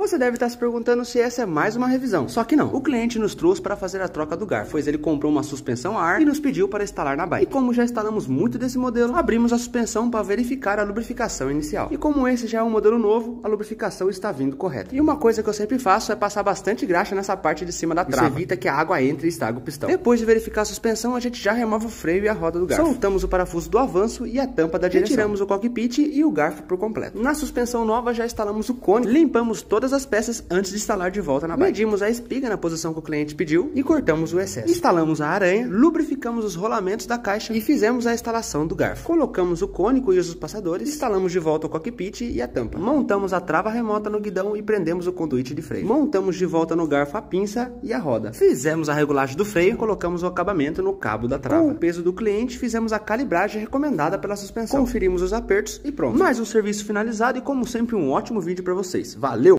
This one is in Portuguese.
Você deve estar se perguntando se essa é mais uma revisão, só que não. O cliente nos trouxe para fazer a troca do garfo, pois ele comprou uma suspensão a ar e nos pediu para instalar na bike. E como já instalamos muito desse modelo, abrimos a suspensão para verificar a lubrificação inicial. E como esse já é um modelo novo, a lubrificação está vindo correta. E uma coisa que eu sempre faço é passar bastante graxa nessa parte de cima da trava. Isso evita que a água entre e estrague o pistão. Depois de verificar a suspensão, a gente já remove o freio e a roda do garfo. Soltamos o parafuso do avanço e a tampa da direção. Retiramos o cockpit e o garfo por completo. Na suspensão nova já instalamos o cone, limpamos todas as peças antes de instalar de volta na bike. Medimos a espiga na posição que o cliente pediu e cortamos o excesso. Instalamos a aranha, lubrificamos os rolamentos da caixa e fizemos a instalação do garfo. Colocamos o cone e os passadores, instalamos de volta o cockpit e a tampa. Montamos a trava remota no guidão e prendemos o conduíte de freio. Montamos de volta no garfo a pinça e a roda. Fizemos a regulagem do freio, colocamos o acabamento no cabo da trava. Com o peso do cliente, fizemos a calibragem recomendada pela suspensão. Conferimos os apertos e pronto. Mais um serviço finalizado e, como sempre, um ótimo vídeo para vocês. Valeu!